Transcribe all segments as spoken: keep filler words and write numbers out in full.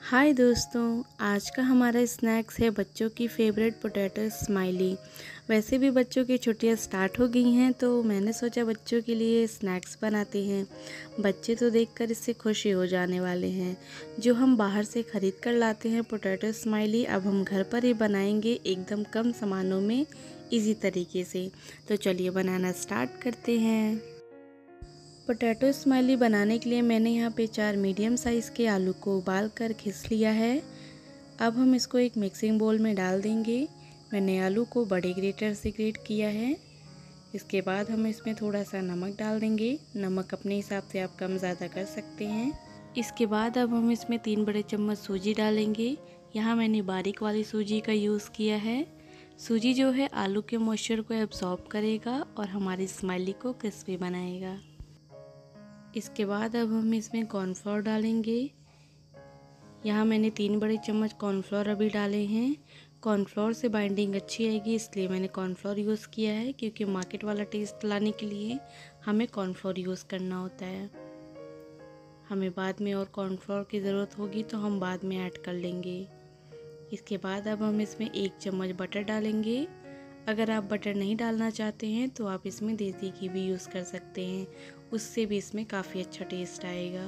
हाय दोस्तों, आज का हमारा स्नैक्स है बच्चों की फेवरेट पोटैटो स्माइली। वैसे भी बच्चों की छुट्टियां स्टार्ट हो गई हैं तो मैंने सोचा बच्चों के लिए स्नैक्स बनाते हैं। बच्चे तो देखकर इससे खुश ही हो जाने वाले हैं। जो हम बाहर से ख़रीद कर लाते हैं पोटैटो स्माइली, अब हम घर पर ही बनाएंगे एकदम कम सामानों में इजी तरीके से। तो चलिए बनाना स्टार्ट करते हैं। पोटैटो स्माइली बनाने के लिए मैंने यहाँ पे चार मीडियम साइज़ के आलू को उबाल कर घिस लिया है। अब हम इसको एक मिक्सिंग बोल में डाल देंगे। मैंने आलू को बड़े ग्रेटर से ग्रेट किया है। इसके बाद हम इसमें थोड़ा सा नमक डाल देंगे। नमक अपने हिसाब से आप कम ज़्यादा कर सकते हैं। इसके बाद अब हम इसमें तीन बड़े चम्मच सूजी डालेंगे। यहाँ मैंने बारीक वाली सूजी का यूज़ किया है। सूजी जो है आलू के मॉइस्चर को एब्जॉर्ब करेगा और हमारी स्माइली को क्रिस्पी बनाएगा। इसके बाद अब हम इसमें कॉर्नफ्लोर डालेंगे। यहाँ मैंने तीन बड़े चम्मच कॉर्नफ्लोर अभी डाले हैं। कॉर्नफ्लोर से बाइंडिंग अच्छी आएगी इसलिए मैंने कॉर्नफ्लोर यूज़ किया है, क्योंकि मार्केट वाला टेस्ट लाने के लिए हमें कॉर्नफ्लोर यूज़ करना होता है। हमें बाद में और कॉर्नफ्लोर की ज़रूरत होगी तो हम बाद में ऐड कर लेंगे। इसके बाद अब हम इसमें एक चम्मच बटर डालेंगे। अगर आप बटर नहीं डालना चाहते हैं तो आप इसमें देसी घी भी यूज़ कर सकते हैं, उससे भी इसमें काफ़ी अच्छा टेस्ट आएगा।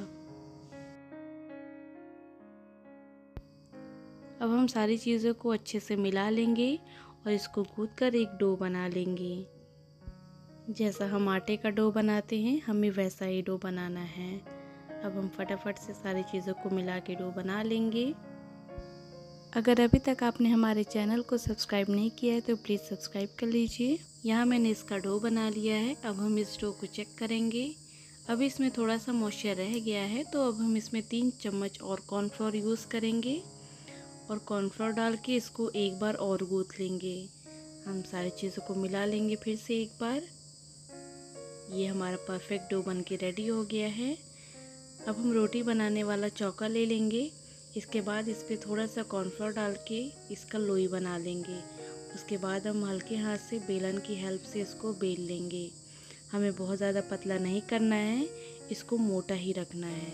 अब हम सारी चीज़ों को अच्छे से मिला लेंगे और इसको गूँथ कर एक डो बना लेंगे। जैसा हम आटे का डो बनाते हैं हमें वैसा ही डो बनाना है। अब हम फटाफट से सारी चीज़ों को मिला के डो बना लेंगे। अगर अभी तक आपने हमारे चैनल को सब्सक्राइब नहीं किया है तो प्लीज़ सब्सक्राइब कर लीजिए। यहाँ मैंने इसका डो बना लिया है। अब हम इस डो को चेक करेंगे। अब इसमें थोड़ा सा मॉइस्चर रह गया है तो अब हम इसमें तीन चम्मच और कॉर्नफ्लोर यूज़ करेंगे और कॉर्नफ्लोर डाल के इसको एक बार और गूँथ लेंगे। हम सारी चीज़ों को मिला लेंगे फिर से एक बार। ये हमारा परफेक्ट डो बन के रेडी हो गया है। अब हम रोटी बनाने वाला चौका ले लेंगे। इसके बाद इस पर थोड़ा सा कॉर्नफ्लोर डाल के इसका लोई बना लेंगे। उसके बाद हम हल्के हाथ से बेलन की हेल्प से इसको बेल लेंगे। हमें बहुत ज़्यादा पतला नहीं करना है, इसको मोटा ही रखना है।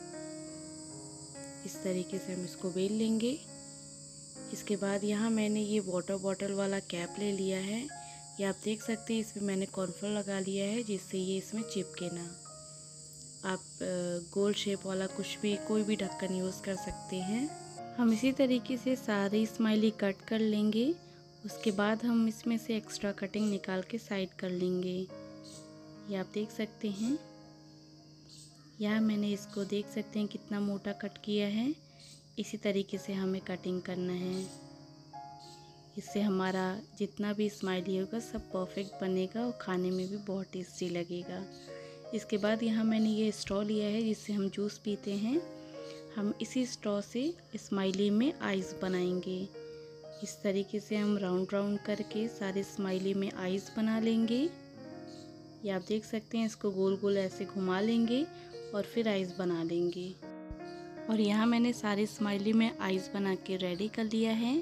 इस तरीके से हम इसको बेल लेंगे। इसके बाद यहाँ मैंने ये वाटर बॉटल वाला कैप ले लिया है। ये आप देख सकते हैं इसमें मैंने कॉर्नफ्लोर लगा लिया है जिससे ये इसमें चिपके ना। आप गोल शेप वाला कुछ भी कोई भी ढक्कन यूज़ कर सकते हैं। हम इसी तरीके से सारी स्माइली कट कर लेंगे। उसके बाद हम इसमें से एक्स्ट्रा कटिंग निकाल के साइड कर लेंगे। ये आप देख सकते हैं। यहाँ मैंने इसको देख सकते हैं कितना मोटा कट किया है। इसी तरीके से हमें कटिंग करना है। इससे हमारा जितना भी स्माइली होगा सब परफेक्ट बनेगा और खाने में भी बहुत टेस्टी लगेगा। इसके बाद यहाँ मैंने ये स्ट्रॉ लिया है जिससे हम जूस पीते हैं। हम इसी स्ट्रॉ से स्माइली में आइस बनाएंगे। इस तरीके से हम राउंड राउंड करके सारे स्माइली में आइस बना लेंगे। ये आप देख सकते हैं, इसको गोल गोल ऐसे घुमा लेंगे और फिर आइस बना लेंगे। और यहाँ मैंने सारे स्माइली में आइस बना के रेडी कर लिया है।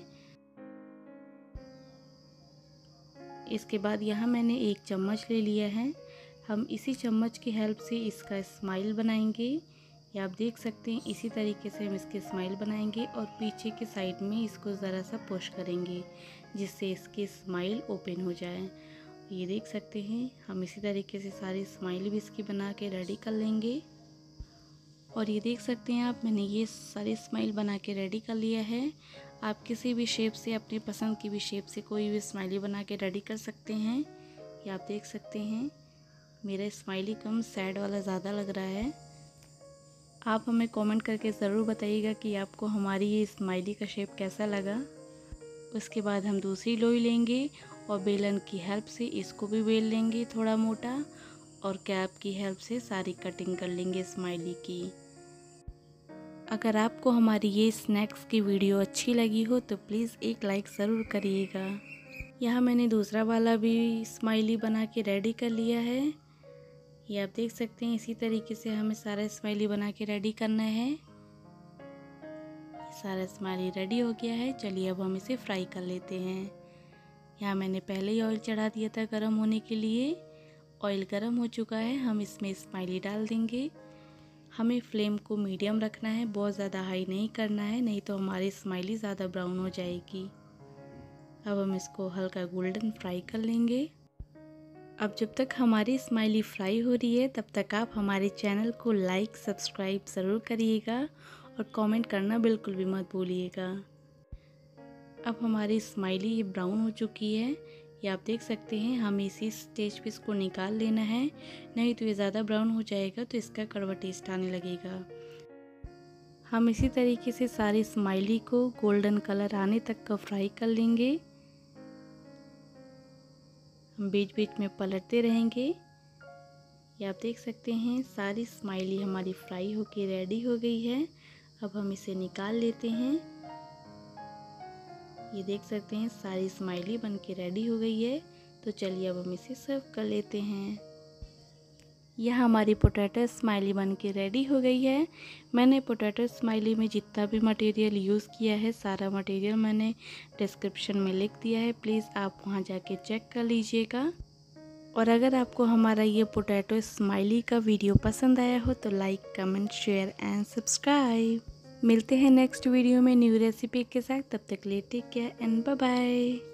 इसके बाद यहाँ मैंने एक चम्मच ले लिया है। हम इसी चम्मच की हेल्प से इसका स्माइल बनाएंगे। ये आप देख सकते हैं इसी तरीके से हम इसके स्माइल बनाएंगे और पीछे के साइड में इसको ज़रा सा पुश करेंगे जिससे इसकी स्माइल ओपन हो जाए। ये देख सकते हैं हम इसी तरीके से सारी स्माइल भी इसकी बना के रेडी कर लेंगे। और ये देख सकते हैं आप, मैंने ये सारी स्माइल बना के रेडी कर लिया है। आप किसी भी शेप से, अपनी पसंद की भी शेप से कोई भी स्माइली बना के रेडी कर सकते हैं। ये आप देख सकते हैं मेरा स्माइली कम सैड वाला ज़्यादा लग रहा है। आप हमें कमेंट करके ज़रूर बताइएगा कि आपको हमारी ये स्माइली का शेप कैसा लगा। उसके बाद हम दूसरी लोई लेंगे और बेलन की हेल्प से इसको भी बेल लेंगे थोड़ा मोटा, और कैप की हेल्प से सारी कटिंग कर लेंगे स्माइली की। अगर आपको हमारी ये स्नैक्स की वीडियो अच्छी लगी हो तो प्लीज़ एक लाइक ज़रूर करिएगा। यहाँ मैंने दूसरा वाला भी स्माइली बना के रेडी कर लिया है। ये आप देख सकते हैं इसी तरीके से हमें सारा स्माइली बना के रेडी करना है। सारा स्माइली रेडी हो गया है। चलिए अब हम इसे फ्राई कर लेते हैं। यहाँ मैंने पहले ही ऑयल चढ़ा दिया था गर्म होने के लिए। ऑयल गर्म हो चुका है, हम इसमें स्माइली डाल देंगे। हमें फ्लेम को मीडियम रखना है, बहुत ज़्यादा हाई नहीं करना है, नहीं तो हमारी स्माइली ज़्यादा ब्राउन हो जाएगी। अब हम इसको हल्का गोल्डन फ्राई कर लेंगे। अब जब तक हमारी स्माइली फ्राई हो रही है तब तक आप हमारे चैनल को लाइक सब्सक्राइब ज़रूर करिएगा और कमेंट करना बिल्कुल भी मत भूलिएगा। अब हमारी स्माइली ये ब्राउन हो चुकी है, ये आप देख सकते हैं। हमें इसी स्टेज पे इसको निकाल लेना है, नहीं तो ये ज़्यादा ब्राउन हो जाएगा तो इसका कड़वा टेस्ट आने लगेगा। हम इसी तरीके से सारी स्माइली को गोल्डन कलर आने तक का फ्राई कर लेंगे। हम बीच बीच में पलटते रहेंगे। ये आप देख सकते हैं सारी स्माइली हमारी फ्राई होके रेडी हो गई है। अब हम इसे निकाल लेते हैं। ये देख सकते हैं सारी स्माइली बन के रेडी हो गई है। तो चलिए अब हम इसे सर्व कर लेते हैं। यह हमारी पोटैटो स्माइली बन के रेडी हो गई है। मैंने पोटैटो स्माइली में जितना भी मटेरियल यूज़ किया है सारा मटेरियल मैंने डिस्क्रिप्शन में लिख दिया है, प्लीज़ आप वहां जाके चेक कर लीजिएगा। और अगर आपको हमारा ये पोटैटो स्माइली का वीडियो पसंद आया हो तो like comment share and subscribe. मिलते हैं नेक्स्ट वीडियो में न्यू रेसिपी के साथ, तब तक के लिए take care and bye bye.